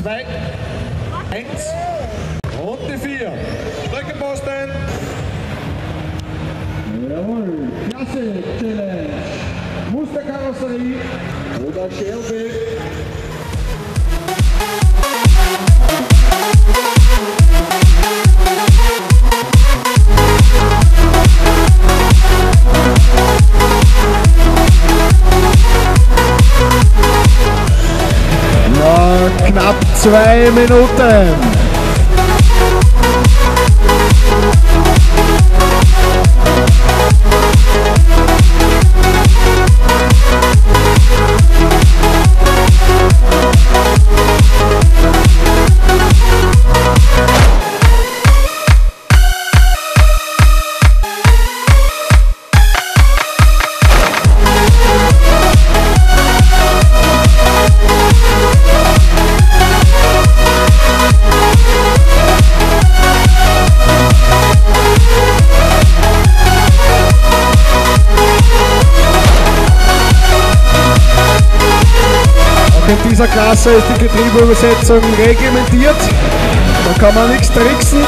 2, 1 und die 4. Rückenposten. Jawohl, Klasse Challenge. Musterkarosserie oder Scherbe. Noch knapp 2 Minuten. In dieser Klasse ist die Getriebeübersetzung reglementiert, da kann man nichts tricksen.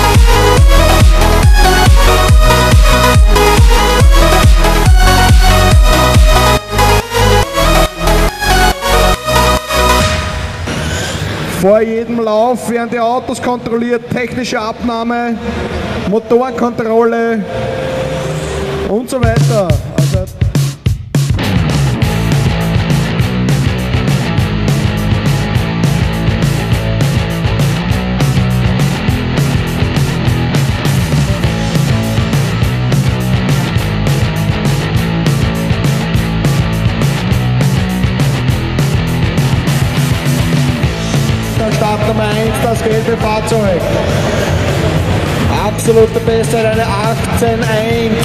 Vor jedem Lauf werden die Autos kontrolliert, technische Abnahme, Motorenkontrolle und so weiter. Also Start Nummer 1, das gelbe Fahrzeug. Absolute Bestzeit, eine 18,1.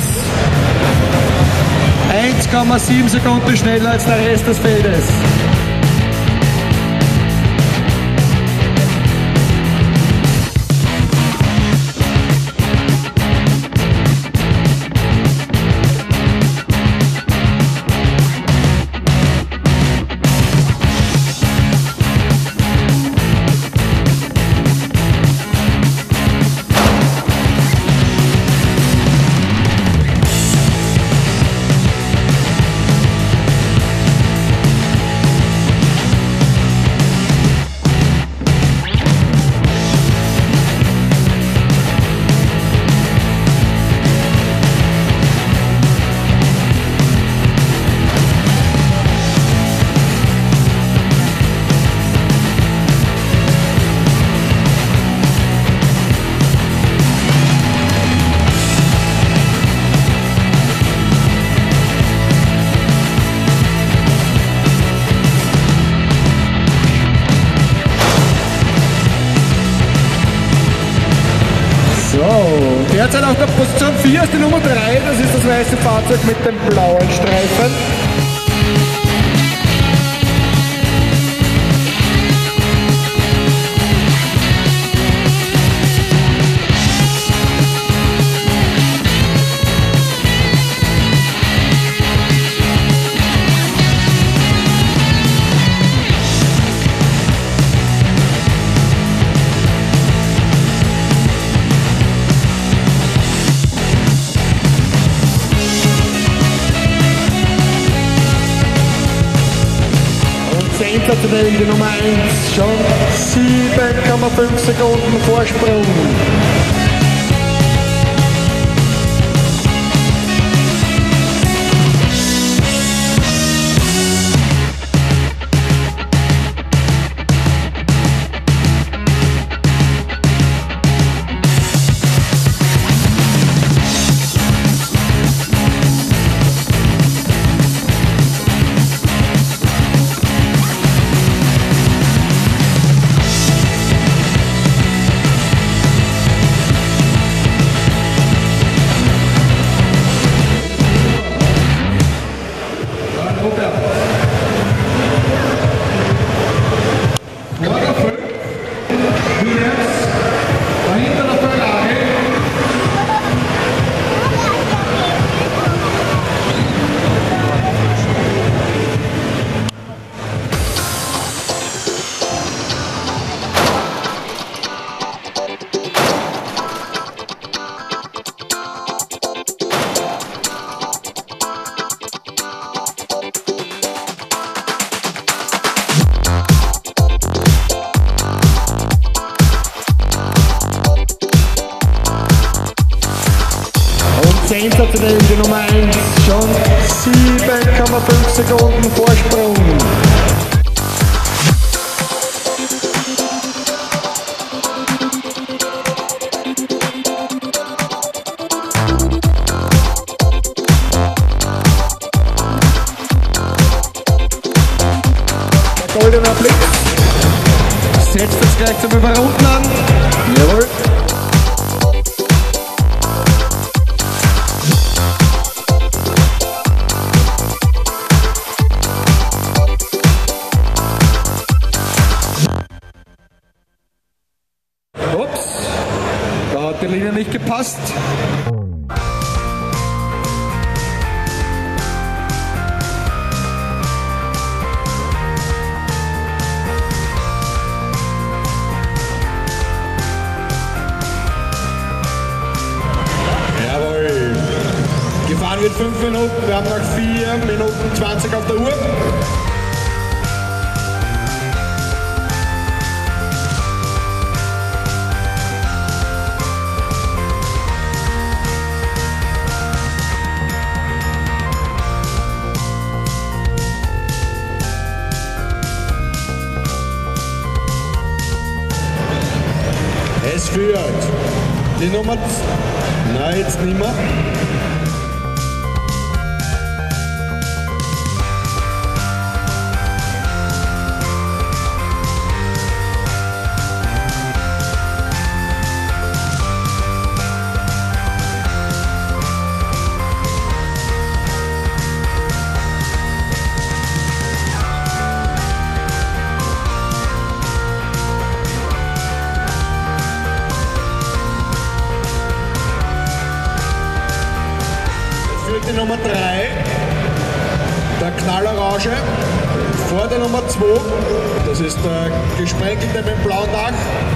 1,7 Sekunden schneller als der Rest des Feldes. Derzeit auf der Position 4 ist die Nummer 3, das ist das weiße Fahrzeug mit dem blauen Streifen. Sensationell die Nummer 1, schon 7,5 Sekunden Vorsprung. 10. zu die Nummer 1. Schon 7,5 Sekunden Vorsprung. Der goldener Blick. Setzt das gleich zum Überrunden an. Jawohl. Ups, da hat die Linie nicht gepasst. Jawohl. Gefahren wird 5 Minuten, wir haben noch 4 Minuten 20 auf der Uhr. Es führt die Nummer... Nein, jetzt nicht mehr. Die Nummer 3, der Knallorange, vor der Nummer 2, das ist der Gesprenkelte mit dem blauen Dach.